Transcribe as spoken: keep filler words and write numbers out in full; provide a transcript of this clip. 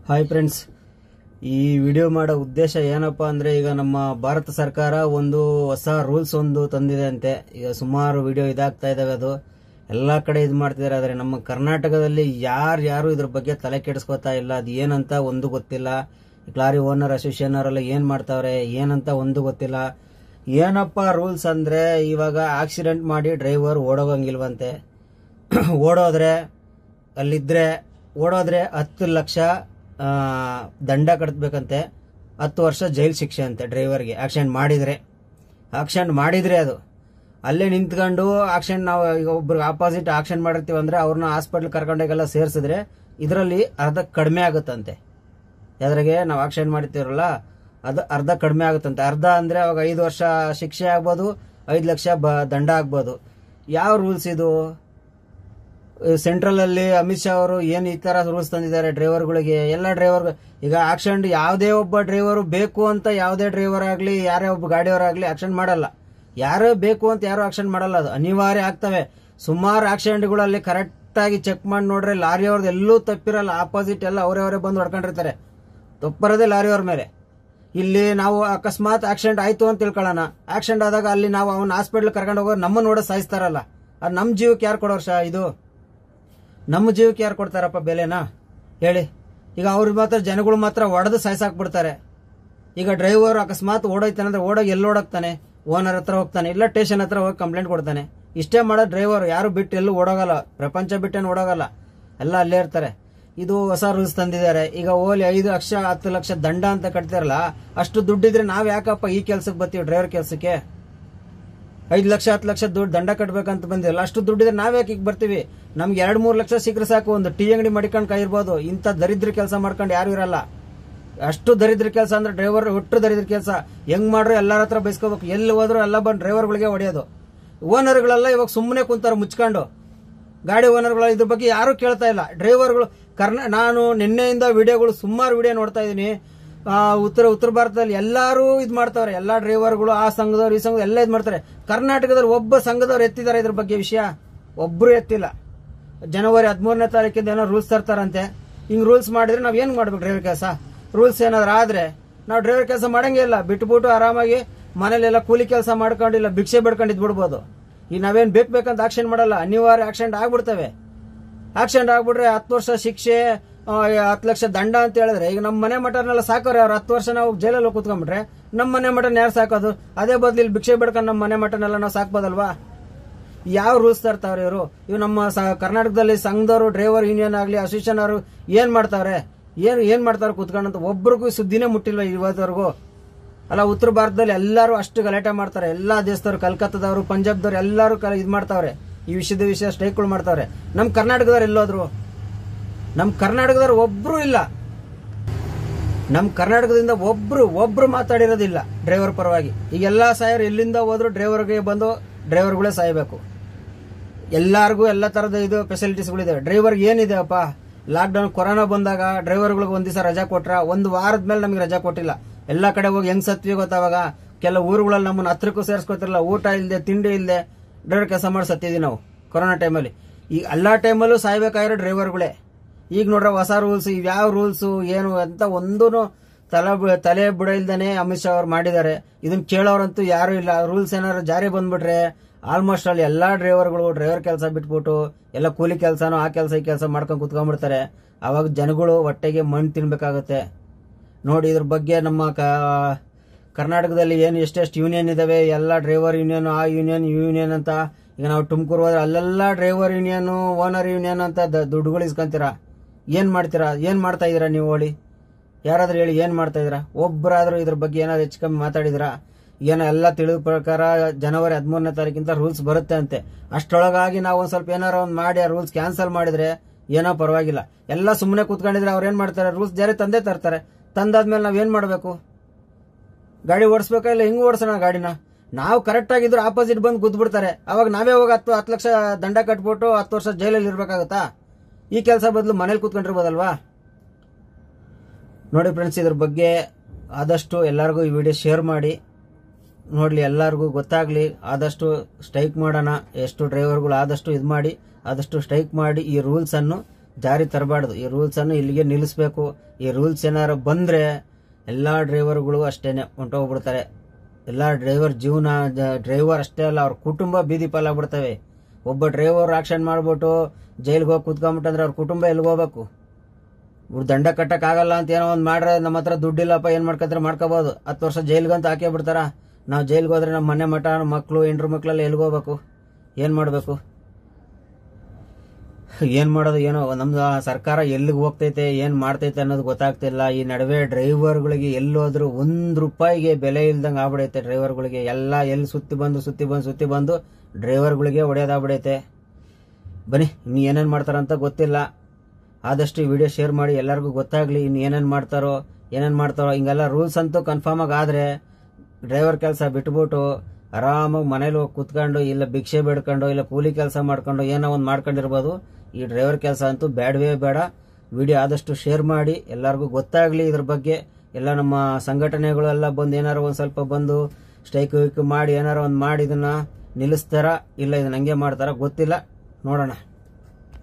Hi friends, ಈ video ಮಾಡೋ ಉದ್ದೇಶ ಏನಪ್ಪಾ ಅಂದ್ರೆ, ಈಗ ನಮ್ಮ ಭಾರತ ಸರ್ಕಾರ ಒಂದು ಹೊಸ ರೂಲ್ಸ್ ಒಂದು ತಂದಿದೆ ಅಂತೆ. ಈಗ ಸುಮಾರು ವಿಡಿಯೋ ಇದಾಗ್ತಾ ಇದಾವೆ, ಅದು ಎಲ್ಲಾ ಕಡೆ ಇದು ಮಾಡ್ತಿದ್ದಾರೆ. ಆದ್ರೆ ನಮ್ಮ ಕರ್ನಾಟಕದಲ್ಲಿ ಯಾರು ಯಾರು ಇದ್ರ ಬಗ್ಗೆ ತಲೆ ಕೆಡಿಸ್ಕೊತಾ ಇಲ್ಲ. ಅದು ಏನಂತ ಒಂದು ಗೊತ್ತಿಲ್ಲ. ಲಾರಿ ಓನರ್ ಅಸೋಸಿಯೇಷನ್ ಅವರೆಲ್ಲ ಏನ್ ಮಾಡ್ತಾವ್ರೆ ಏನಂತ ಒಂದು ಗೊತ್ತಿಲ್ಲ. ಏನಪ್ಪಾ ರೂಲ್ಸ್ ಅಂದ್ರೆ, ಇವಾಗ ಆಕ್ಸಿಡೆಂಟ್ ಮಾಡಿ ಡ್ರೈವರ್ ಓಡೋಗಂಗಿಲ್ವಂತೆ. ಓಡೋದ್ರೆ ಅಲ್ಲಿದ್ರೆ ಓಡೋದ್ರೆ ಹತ್ತು ಲಕ್ಷ ದಂಡ ಕಟ್ಟಬೇಕಂತೆ, ಹತ್ತು ವರ್ಷ ಜೈಲ್ ಶಿಕ್ಷೆ ಅಂತೆ ಡ್ರೈವರ್ಗೆ. ಆಕ್ಸಿಡೆಂಟ್ ಮಾಡಿದ್ರೆ ಆಕ್ಸಿಡೆಂಟ್ ಮಾಡಿದ್ರೆ ಅದು ಅಲ್ಲೇ ನಿಂತ್ಕೊಂಡು ಆಕ್ಸಿಡೆಂಟ್ ನಾವು ಈಗ ಒಬ್ರಿಗೆ ಆಪೋಸಿಟ್ ಆಕ್ಸಿಡೆಂಟ್ ಮಾಡಿರ್ತೀವಿ ಅಂದ್ರೆ ಅವ್ರನ್ನ ಹಾಸ್ಪಿಟಲ್ ಕರ್ಕೊಂಡೋಗೆಲ್ಲ ಸೇರಿಸಿದ್ರೆ ಇದರಲ್ಲಿ ಅರ್ಧ ಕಡಿಮೆ ಆಗುತ್ತಂತೆ. ಯಾವ್ದ್ರಾಗೆ ನಾವು ಆಕ್ಸಿಡೆಂಟ್ ಮಾಡಿರ್ತೀವಲ್ಲ ಅದು ಅರ್ಧ ಕಡಿಮೆ ಆಗುತ್ತಂತೆ. ಅರ್ಧ ಅಂದ್ರೆ ಅವಾಗ ಐದು ವರ್ಷ ಶಿಕ್ಷೆ ಆಗ್ಬೋದು, ಐದು ಲಕ್ಷ ದಂಡ ಆಗ್ಬೋದು. ಯಾವ ರೂಲ್ಸ್ ಇದು? ಸೆಂಟ್ರಲ್ ಅಲ್ಲಿ ಅಮಿತ್ ಶಾ ಅವರು ಏನ್ ಈ ತರ ರೂಲ್ಸ್ ತಂದಿದ್ದಾರೆ ಡ್ರೈವರ್ಗಳಿಗೆ. ಎಲ್ಲ ಡ್ರೈವರ್ ಈಗ ಆಕ್ಸಿಡೆಂಟ್ ಯಾವುದೇ ಒಬ್ಬ ಡ್ರೈವರ್ ಬೇಕು ಅಂತ ಯಾವುದೇ ಡ್ರೈವರ್ ಆಗ್ಲಿ ಯಾರೇ ಒಬ್ಬ ಗಾಡಿಯವರಾಗ್ಲಿ ಆಕ್ಸಿಡೆಂಟ್ ಮಾಡಲ್ಲ. ಯಾರೇ ಬೇಕು ಅಂತ ಯಾರು ಆಕ್ಸಿಡೆಂಟ್ ಮಾಡಲ್ಲ, ಅದು ಅನಿವಾರ್ಯ ಆಗ್ತವೆ. ಸುಮಾರು ಆಕ್ಸಿಡೆಂಟ್ಗಳಲ್ಲಿ ಕರೆಕ್ಟ್ ಆಗಿ ಚೆಕ್ ಮಾಡಿ ನೋಡ್ರೆ ಲಾರಿ ಅವ್ರದ್ದು ಎಲ್ಲೂ ತಪ್ಪಿರಲ್ಲ. ಆಪೋಸಿಟ್ ಎಲ್ಲ ಅವರೇ ಅವರೇ ಬಂದು ಹೊಡ್ಕೊಂಡಿರ್ತಾರೆ. ತಪ್ಪರದೇ ಲಾರಿ ಅವ್ರ ಮೇಲೆ. ಇಲ್ಲಿ ನಾವು ಅಕಸ್ಮಾತ್ ಆಕ್ಸಿಡೆಂಟ್ ಆಯ್ತು ಅಂತ ತಿಳ್ಕೊಳ್ಳೋಣ, ಆಕ್ಸಿಡೆಂಟ್ ಆದಾಗ ಅಲ್ಲಿ ನಾವು ಅವನ ಹಾಸ್ಪಿಟಲ್ ಕರ್ಕೊಂಡು ಹೋಗೋರು ನಮ್ಮನ್ನ ನೋಡೋ ಸಾಯಿಸ್ತಾರಲ್ಲ. ಅದು ನಮ್ಮ ಜೀವಕ್ಕೆ ಯಾರು ಕೊಡೋರ್ ಶಾ? ಇದು ನಮ್ಮ ಜೀವಕ್ಕೆ ಯಾರು ಕೊಡ್ತಾರಪ್ಪ ಬೆಲೆನಾ ಹೇಳಿ? ಈಗ ಅವ್ರ ಮಾತ್ರ ಜನಗಳು ಮಾತ್ರ ಒಡೆದು ಸಾಯ್ಸಾಕ್ಬಿಡ್ತಾರೆ. ಈಗ ಡ್ರೈವರ್ ಅಕಸ್ಮಾತ್ ಓಡೋಯ್ತಾನೆ ಅಂದ್ರೆ ಓಡೋಗಿ ಎಲ್ಲಿ ಓಡೋಗ್ತಾನೆ? ಓನರ್ ಹತ್ರ ಹೋಗ್ತಾನೆ, ಇಲ್ಲ ಸ್ಟೇಷನ್ ಹತ್ರ ಹೋಗಿ ಕಂಪ್ಲೇಂಟ್ ಕೊಡ್ತಾನೆ. ಇಷ್ಟೇ ಮಾಡೋ ಡ್ರೈವರ್, ಯಾರು ಬಿಟ್ಟು ಎಲ್ಲೂ ಓಡೋಗಲ್ಲ, ಪ್ರಪಂಚ ಬಿಟ್ಟೇನು ಓಡೋಗಲ್ಲ, ಎಲ್ಲ ಅಲ್ಲೇ ಇರ್ತಾರೆ. ಇದು ಹೊಸ ರೂಲ್ಸ್ ತಂದಿದ್ದಾರೆ. ಈಗ ಓಲಿ ಐದು ಲಕ್ಷ ಹತ್ತು ಲಕ್ಷ ದಂಡ ಅಂತ ಕಟ್ತಾರಲ್ಲ, ಅಷ್ಟು ದುಡ್ಡಿದ್ರೆ ನಾವ್ ಯಾಕಪ್ಪ ಈ ಕೆಲ್ಸಕ್ಕೆ ಬರ್ತೀವಿ? ಡ್ರೈವರ್ ಕೆಲ್ಸಕ್ಕೆ ಐದು ಲಕ್ಷ ಹತ್ತು ಲಕ್ಷ ದುಡ್ಡು ದಂಡ ಕಟ್ಬೇಕಂತ ಬಂದಿರಲ್ಲ, ಅಷ್ಟು ದುಡ್ಡಿದ್ರೆ ನಾವ್ಯಾಕೆ ಈಗ ಬರ್ತೀವಿ? ನಮ್ಗೆ ಎರಡ್ ಮೂರ್ ಲಕ್ಷ ಸಿಕ್ಕರೆ ಸಾಕು, ಒಂದು ಟೀ ಅಂಗಡಿ ಮಡಿಕೊಂಡು ಕೈ ಇರ್ಬೋದು. ಇಂಥ ದರಿದ್ರ ಕೆಲಸ ಮಾಡ್ಕೊಂಡು ಯಾರು ಇರಲ್ಲ. ಅಷ್ಟು ದರಿದ್ರ ಕೆಲಸ ಅಂದ್ರೆ ಡ್ರೈವರ್ ಒಟ್ಟು ದರಿದ್ರ ಕೆಲಸ. ಹೆಂಗ್ ಮಾಡ್ರು ಎಲ್ಲಾರ ಹತ್ರ ಬೈಸ್ಕೋಬೇಕು, ಎಲ್ಲಿ ಹೋದ್ರು ಎಲ್ಲ ಬಂದು ಡ್ರೈವರ್ಗಳಿಗೆ ಹೊಡೆಯೋದು. ಓನರ್ಗಳೆಲ್ಲ ಇವಾಗ ಸುಮ್ಮನೆ ಕುಂತಾರ ಮುಚ್ಕೊಂಡು. ಗಾಡಿ ಓನರ್ಗಳು ಇದ್ರ ಬಗ್ಗೆ ಯಾರು ಕೇಳ್ತಾ ಇಲ್ಲ. ಡ್ರೈವರ್ಗಳು ಕರ್ನಾ ನಾನು ನಿನ್ನೆಯಿಂದ ವಿಡಿಯೋಗಳು ಸುಮಾರು ವಿಡಿಯೋ ನೋಡ್ತಾ ಇದೀನಿ. ಉತ್ತರ ಉತ್ತರ ಭಾರತದಲ್ಲಿ ಎಲ್ಲಾರು ಇದ್ ಮಾಡ್ತಾವ್ರೆ. ಎಲ್ಲಾ ಡ್ರೈವರ್ಗಳು ಆ ಸಂಘದವ್ರು ಈ ಸಂಘ ಎಲ್ಲ ಇದ್ ಮಾಡ್ತಾರೆ. ಕರ್ನಾಟಕದಲ್ಲಿ ಒಬ್ಬ ಸಂಘದವ್ರು ಎತ್ತಿದ್ದಾರೆ ಇದ್ರ ಬಗ್ಗೆ ವಿಷಯ? ಒಬ್ರು ಎತ್ತಿಲ್ಲ. ಜನವರಿ ಹದಿಮೂರನೇ ತಾರೀಕಿಂದ ಏನೋ ರೂಲ್ಸ್ ತರ್ತಾರಂತೆ. ಹಿಂಗ್ ರೂಲ್ಸ್ ಮಾಡಿದ್ರೆ ನಾವ್ ಏನ್ ಮಾಡ್ಬೇಕು? ಡ್ರೈವರ್ ಕೆಲಸ ರೂಲ್ಸ್ ಏನಾದ್ರು ಆದ್ರೆ ನಾವು ಡ್ರೈವರ್ ಕೆಲಸ ಮಾಡಂಗೇ ಇಲ್ಲ. ಬಿಟ್ಬಿಟ್ಟು ಆರಾಮಾಗಿ ಮನೇಲೆಲ್ಲ ಕೂಲಿ ಕೆಲಸ ಮಾಡ್ಕೊಂಡಿಲ್ಲ ಭಿಕ್ಷೆ ಬೇಡ್ಕೊಂಡು ಇದ್ಬಿಡ್ಬೋದು. ಈಗ ನಾವೇನ್ ಬೇಕ್ ಬೇಕಂತ ಆಕ್ಷನ್ ಮಾಡಲ್ಲ, ಅನಿವಾರ್ಯ ಆಕ್ಸಿಡೆಂಟ್ ಆಗ್ಬಿಡ್ತವೆ. ಆಕ್ಸಿಡೆಂಟ್ ಆಗ್ಬಿಟ್ರೆ ಹತ್ತು ವರ್ಷ ಶಿಕ್ಷೆ, ಹತ್ತು ಲಕ್ಷ ದಂಡ ಅಂತ ಹೇಳಿದ್ರೆ, ಈಗ ನಮ್ಮ ಮನೆ ಮಟರ್ನೆಲ್ಲ ಸಾಕೋರು ಅವ್ರು. ಹತ್ತು ವರ್ಷ ನಾವು ಜೈಲಲ್ಲಿ ಕೂತ್ಕೊಂಡ್ಬಿಟ್ರೆ ನಮ್ಮ ಮನೆ ಮಟನ್ ಯಾರು ಸಾಕೋದು? ಅದೇ ಬದ್ಲು ಇಲ್ಲಿ ಭಿಕ್ಷೆ ಬೇಡ್ಕೊಂಡು ನಮ್ಮ ಮನೆ ಮಟನ್ನೆಲ್ಲ ನಾವು ಸಾಕ್ಬೋದಲ್ವಾ? ಯಾವ ರೂಲ್ಸ್ ತರ್ತಾವ್ರೆ ಇವರು? ಇವ್ ನಮ್ಮ ಕರ್ನಾಟಕದಲ್ಲಿ ಸಂಘದವರು, ಡ್ರೈವರ್ ಯೂನಿಯನ್ ಆಗ್ಲಿ ಅಸೋಸಿಯೇಷನ್ ಅವರು ಏನ್ ಮಾಡ್ತಾವ್ರೆ? ಏನ್ ಏನ್ ಮಾಡ್ತಾವ್ರೆ ಕೂತ್ಕೊಂಡಂತ? ಒಬ್ರಿಗೂ ಸುದ್ದಿನೇ ಮುಟ್ಟಿಲ್ವ ಇವತ್ತವರೆಗೂ? ಅಲ್ಲ, ಉತ್ತರ ಭಾರತದಲ್ಲಿ ಎಲ್ಲರೂ ಅಷ್ಟು ಗಲಾಟೆ ಮಾಡ್ತಾರೆ. ಎಲ್ಲಾ ದೇಶದವ್ರು, ಕಲ್ಕತ್ತಾದವರು, ಪಂಜಾಬ್ದವ್ರು ಎಲ್ಲರೂ ಇದ್ ಮಾಡ್ತಾವ್ರೆ. ಈ ವಿಷಯದ ವಿಷಯ ಸ್ಟ್ರೈಕ್ಗಳು ಮಾಡ್ತಾವ್ರೆ. ನಮ್ ಕರ್ನಾಟಕದವ್ರು ಎಲ್ಲೋದ್ರು? ನಮ್ ಕರ್ನಾಟಕದವ್ರು ಒಬ್ರು ಇಲ್ಲ. ನಮ್ ಕರ್ನಾಟಕದಿಂದ ಒಬ್ರು ಒಬ್ರು ಮಾತಾಡಿರೋದಿಲ್ಲ ಡ್ರೈವರ್ ಪರವಾಗಿ. ಈಗ ಎಲ್ಲಾ ಸಾಯರು ಎಲ್ಲಿಂದ ಹೋದ್ರು ಡ್ರೈವರ್ಗೆ ಬಂದು ಡ್ರೈವರ್ಗಳೇ ಸಾಯ್ಬೇಕು. ಎಲ್ಲಾರ್ಗು ಎಲ್ಲ ತರದ ಇದು ಫೆಸಿಲಿಟೀಸ್ಗಳಿದೆ. ಡ್ರೈವರ್ಗೆ ಏನಿದೆ ಅಪ್ಪ? ಲಾಕ್ ಡೌನ್ ಕೊರೋನಾ ಬಂದಾಗ ಡ್ರೈವರ್ಗಳಿಗೆ ಒಂದ್ ದಿವಸ ರಜಾ ಕೊಟ್ರ? ಒಂದು ವಾರದ ಮೇಲೆ ನಮಗೆ ರಜಾ ಕೊಟ್ಟಿಲ್ಲ. ಎಲ್ಲಾ ಕಡೆ ಹೋಗಿ ಹೆಂಗ್ ಸತ್ವಿ ಗೊತ್ತಾವಾಗ? ಕೆಲ ಊರುಗಳಲ್ಲಿ ನಮ್ಮನ್ನ ಹತ್ರಕ್ಕೂ ಸೇರಿಸ್ಕೊತಿರಲ್ಲ. ಊಟ ಇಲ್ಲದೆ ತಿಂಡಿ ಇಲ್ಲದೆ ಡ್ರೈವರ್ ಕೆಲಸ ಮಾಡಿ ಸತ್ತಿದ್ವಿ ನಾವು ಕೊರೋನಾ ಟೈಮಲ್ಲಿ. ಈಗ ಎಲ್ಲಾ ಟೈಮಲ್ಲೂ ಸಾಯ್ಬೇಕಾಗಿರೋ ಡ್ರೈವರ್ಗಳೇ. ಈಗ ನೋಡ್ರ ಹೊಸ ರೂಲ್ಸ್, ಇವ್ಯಾವ ರೂಲ್ಸ್ ಏನು ಅಂತ ಒಂದೂ ತಲೆ ತಲೆ ಬುಡ ಇಲ್ದೇನೆ ಅಮಿತ್ ಶಾ ಅವ್ರು ಮಾಡಿದ್ದಾರೆ. ಇದನ್ನ ಕೇಳೋರಂತೂ ಯಾರು ಇಲ್ಲ. ರೂಲ್ಸ್ ಏನಾದ್ರು ಜಾರಿ ಬಂದ್ಬಿಟ್ರೆ ಆಲ್ಮೋಸ್ಟ್ ಅಲ್ಲಿ ಎಲ್ಲಾ ಡ್ರೈವರ್ಗಳು ಡ್ರೈವರ್ ಕೆಲಸ ಬಿಟ್ಬಿಟ್ಟು ಎಲ್ಲ ಕೂಲಿ ಕೆಲಸನೋ ಆ ಕೆಲಸ ಈ ಕೆಲಸ ಮಾಡ್ಕೊಂಡು ಕುತ್ಕೊಂಡ್ಬಿಡ್ತಾರೆ. ಅವಾಗ ಜನಗಳು ಹೊಟ್ಟೆಗೆ ಮಣ್ಣು ತಿನ್ಬೇಕಾಗತ್ತೆ. ನೋಡಿ, ಇದ್ರ ಬಗ್ಗೆ ನಮ್ಮ ಕರ್ನಾಟಕದಲ್ಲಿ ಏನು ಎಷ್ಟೆಷ್ಟು ಯೂನಿಯನ್ ಇದಾವೆ, ಎಲ್ಲ ಡ್ರೈವರ್ ಯೂನಿಯನ್, ಆ ಯೂನಿಯನ್ ಈ ಯೂನಿಯನ್ ಅಂತ. ಈಗ ನಾವು ತುಮಕೂರು ಹೋದ್ರೆ ಅಲ್ಲೆಲ್ಲ ಡ್ರೈವರ್ ಯೂನಿಯನ್, ಓನರ್ ಯೂನಿಯನ್ ಅಂತ ದುಡ್ಡುಗಳು ಇಸ್ಕೊಂತೀರಾ. ಏನ್ ಮಾಡ್ತೀರಾ? ಏನ್ ಮಾಡ್ತಾ ಇದೀರಾ ನೀವು? ಹೇಳಿ, ಯಾರಾದ್ರೂ ಹೇಳಿ, ಏನ್ ಮಾಡ್ತಾ ಇದೀರಾ? ಒಬ್ಬರಾದ್ರೂ ಇದ್ರ ಬಗ್ಗೆ ಏನಾದ್ರು ಹೆಚ್ಚು ಕಮ್ಮಿ ಮಾತಾಡಿದ್ರಾ? ಏನೋ ಎಲ್ಲ ತಿಳಿದ ಪ್ರಕಾರ ಜನವರಿ ಹದಿಮೂರನೇ ತಾರೀಕಿಂದ ರೂಲ್ಸ್ ಬರುತ್ತೆ ಅಂತೆ. ಅಷ್ಟೊಳಗಾಗಿ ನಾವು ಒಂದ್ ಸ್ವಲ್ಪ ಏನಾರ ಒಂದ್ ಮಾಡಿ ಆ ರೂಲ್ಸ್ ಕ್ಯಾನ್ಸಲ್ ಮಾಡಿದ್ರೆ ಏನೋ ಪರವಾಗಿಲ್ಲ. ಎಲ್ಲ ಸುಮ್ಮನೆ ಕೂತ್ಕೊಂಡಿದ್ರೆ ಅವ್ರು ಏನ್ ಮಾಡ್ತಾರೆ? ರೂಲ್ಸ್ ಜಾರಿ ತಂದೆ ತರ್ತಾರೆ. ತಂದಾದ್ಮೇಲೆ ನಾವ್ ಏನ್ ಮಾಡ್ಬೇಕು? ಗಾಡಿ ಓಡಿಸ್ಬೇಕಾ? ಇಲ್ಲ ಹಿಂಗ್ ಓಡಿಸೋಣ ಗಾಡಿನ? ನಾವು ಕರೆಕ್ಟ್ ಆಗಿದ್ರು ಆಪೋಸಿಟ್ ಬಂದು ಗುದ್ಬಿಡ್ತಾರೆ. ಅವಾಗ ನಾವೇ ಹೋಗಿ ಹತ್ತು ಹತ್ತು ಲಕ್ಷ ದಂಡ ಕಟ್ಬಿಟ್ಟು ಹತ್ತು ವರ್ಷ ಜೈಲಲ್ಲಿ ಇರ್ಬೇಕಾಗತ್ತಾ? ಈ ಕೆಲಸ ಬದಲು ಮನೇಲಿ ಕೂತ್ಕೊಂಡಿರ್ಬೋದಲ್ವಾ? ನೋಡಿ ಫ್ರೆಂಡ್ಸ್, ಇದ್ರ ಬಗ್ಗೆ ಆದಷ್ಟು ಎಲ್ಲರಿಗೂ ಈ ವಿಡಿಯೋ ಶೇರ್ ಮಾಡಿ ನೋಡ್ಲಿ, ಎಲ್ಲರಿಗೂ ಗೊತ್ತಾಗ್ಲಿ. ಆದಷ್ಟು ಸ್ಟ್ರೈಕ್ ಮಾಡೋಣ. ಎಷ್ಟು ಡ್ರೈವರ್ಗಳು ಆದಷ್ಟು ಇದು ಮಾಡಿ ಆದಷ್ಟು ಸ್ಟ್ರೈಕ್ ಮಾಡಿ ಈ ರೂಲ್ಸ್ ಅನ್ನು ಜಾರಿ ತರಬಾರ್ದು. ಈ ರೂಲ್ಸ್ ಅನ್ನು ಇಲ್ಲಿಗೆ ನಿಲ್ಲಿಸಬೇಕು. ಈ ರೂಲ್ಸ್ ಏನಾರು ಬಂದ್ರೆ ಎಲ್ಲಾ ಡ್ರೈವರ್ಗಳು ಅಷ್ಟೇನೆ ಹೊಂಟೋಗ್ಬಿಡ್ತಾರೆ. ಎಲ್ಲಾ ಡ್ರೈವರ್ ಜೀವನ, ಡ್ರೈವರ್ ಅಷ್ಟೇ ಅಲ್ಲ ಅವ್ರ ಕುಟುಂಬ ಬೀದಿ ಪಾಲಾಗ್ಬಿಡ್ತವೆ. ಒಬ್ಬ ಡ್ರೈವರ್ ಆಕ್ಷನ್ ಮಾಡ್ಬಿಟ್ಟು ಜೈಲ್ಗೆ ಹೋಗಿ ಕುತ್ಕೊಂಡ್ಬಿಟ್ಟಂದ್ರೆ ಅವ್ರ ಕುಟುಂಬ ಎಲ್ಲಿಗೆ ಹೋಗ್ಬೇಕು? ದಂಡ ಕಟ್ಟಕ್ ಆಗಲ್ಲ ಅಂತ ಏನೋ ಒಂದ್ ಮಾಡ್ರೆ ನಮ್ಮ ಹತ್ರ ದುಡ್ಡಿಲ್ಲಪ್ಪ ಏನ್ ಮಾಡ್ಕಂದ್ರೆ ಮಾಡ್ಕೋಬಹುದು. ಹತ್ತು ವರ್ಷ ಜೈಲ್ಗಂತ ಹಾಕೇ ಬಿಡ್ತಾರ. ನಾವು ಜೈಲ್ಗೆ ಹೋದ್ರೆ ನಮ್ಮ ಮನೆ ಮಠ ಮಕ್ಕಳು ಹೆಂಡ್ರು ಮಕ್ಳೆಲ್ಲ ಎಲ್ಲಿಗೆ ಹೋಗ್ಬೇಕು? ಏನ್ ಮಾಡ್ಬೇಕು? ಏನ್ ಮಾಡೋದು ಏನೋ ನಮ್ದು ಸರ್ಕಾರ ಎಲ್ಲಿಗೆ ಹೋಗ್ತೈತೆ ಏನ್ ಮಾಡ್ತೈತೆ ಅನ್ನೋದು ಗೊತ್ತಾಗ್ತಿಲ್ಲ. ಈ ನಡುವೆ ಡ್ರೈವರ್ಗಳಿಗೆ ಎಲ್ಲೋದ್ರು ಒಂದ್ ರೂಪಾಯಿಗೆ ಬೆಲೆ ಇಲ್ದಂಗೆ ಆಗ್ಬಿಡೈತೆ. ಡ್ರೈವರ್ಗಳಿಗೆ ಎಲ್ಲ ಎಲ್ಲಿ ಸುತ್ತಿ ಬಂದು ಸುತ್ತಿ ಬಂದು ಸುತ್ತಿ ಬಂದು ಡ್ರೈವರ್ಗಳಿಗೆ ಹೊಡೆಯೋದಾಗ್ಬಿಡೈತೆ. ಬನ್ನಿ ಇನ್ನು ಏನೇನ್ ಮಾಡ್ತಾರಂತ ಗೊತ್ತಿಲ್ಲ. ಆದಷ್ಟು ಈ ವಿಡಿಯೋ ಶೇರ್ ಮಾಡಿ ಎಲ್ಲರಿಗೂ ಗೊತ್ತಾಗ್ಲಿ ಇನ್ನು ಏನೇನ್ ಮಾಡ್ತಾರೋ ಏನೇನ್ ಮಾಡ್ತಾರೋ. ಹಿಂಗೆಲ್ಲ ರೂಲ್ಸ್ ಅಂತೂ ಕನ್ಫರ್ಮ್ ಆಗಿ ಆದ್ರೆ ಡ್ರೈವರ್ ಕೆಲಸ ಬಿಟ್ಬಿಟ್ಟು ಆರಾಮಾಗಿ ಮನೇಲಿ ಹೋಗಿ ಕುತ್ಕೊಂಡು ಇಲ್ಲ ಭಿಕ್ಷೆ ಬೇಡ್ಕೊಂಡು ಇಲ್ಲ ಕೂಲಿ ಕೆಲಸ ಮಾಡ್ಕೊಂಡು ಏನೋ ಒಂದು ಮಾಡ್ಕೊಂಡಿರ್ಬೋದು. ಈ ಡ್ರೈವರ್ ಕೆಲಸ ಅಂತೂ ಬೇಡವೇ ಬೇಡ. ವಿಡಿಯೋ ಆದಷ್ಟು ಶೇರ್ ಮಾಡಿ ಎಲ್ಲರಿಗೂ ಗೊತ್ತಾಗ್ಲಿ ಇದ್ರ ಬಗ್ಗೆ. ಎಲ್ಲ ನಮ್ಮ ಸಂಘಟನೆಗಳೆಲ್ಲ ಬಂದು ಏನಾರು ಒಂದ್ ಸ್ವಲ್ಪ ಬಂದು ಸ್ಟ್ರೈಕ್ ವೈಕ್ ಮಾಡಿ ಏನಾರು ಒಂದು ಮಾಡಿ ಇದನ್ನ ನಿಲ್ಲಿಸ್ತಾರ ಇಲ್ಲ ಇದನ್ನ ಹಂಗೆ ಮಾಡ್ತಾರ ಗೊತ್ತಿಲ್ಲ, ನೋಡೋಣ.